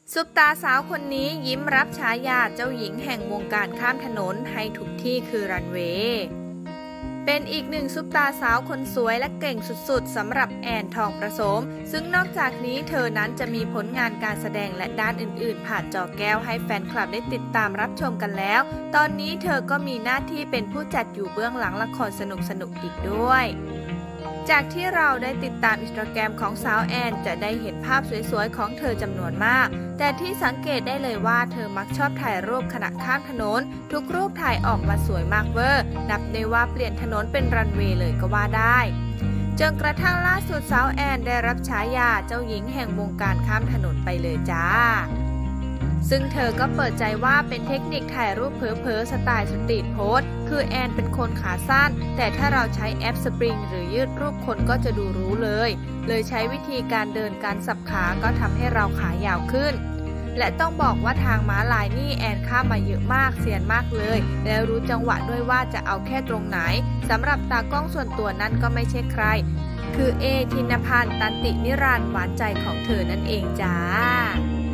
ซุปตาสาวคนนี้ยิ้มรับฉายาเจ้าหญิงแห่งวงการข้ามถนนให้ทุกที่คือรันเวย์เป็นอีกหนึ่งซุปตาสาวคนสวยและเก่งสุดๆสำหรับแอนทองประสมซึ่งนอกจากนี้เธอนั้นจะมีผลงานการแสดงและด้านอื่นๆผ่านจอแก้วให้แฟนคลับได้ติดตามรับชมกันแล้วตอนนี้เธอก็มีหน้าที่เป็นผู้จัดอยู่เบื้องหลังละครสนุกๆอีกด้วยจากที่เราได้ติดตามอินสตาแกรมของสาวแอนจะได้เห็นภาพสวยๆของเธอจำนวนมากแต่ที่สังเกตได้เลยว่าเธอมักชอบถ่ายรูปขณะข้ามถนนทุกรูปถ่ายออกมาสวยมากเวอร์นับได้ว่าเปลี่ยนถนนเป็นรันเวย์เลยก็ว่าได้จนกระทั่งล่าสุดสาวแอนได้รับฉายาเจ้าหญิงแห่งวงการข้ามถนนไปเลยจ้าซึ่งเธอก็เปิดใจว่าเป็นเทคนิคถ่ายรูปเผลอๆสไตล์สตรีทโพสคือแอนเป็นคนขาสั้นแต่ถ้าเราใช้แอปสปริงหรือยืดรูปคนก็จะดูรู้เลยใช้วิธีการเดินการสับขาก็ทำให้เราขายาวขึ้นและต้องบอกว่าทางม้าลายนี่แอนข้ามมาเยอะมากเซียนมากเลยแล้วรู้จังหวะด้วยว่าจะเอาแค่ตรงไหนสำหรับตากล้องส่วนตัวนั้นก็ไม่ใช่ใครคือเอธินพันธ์ตันตินิรันดร์หวานใจของเธอนั่นเองจ้า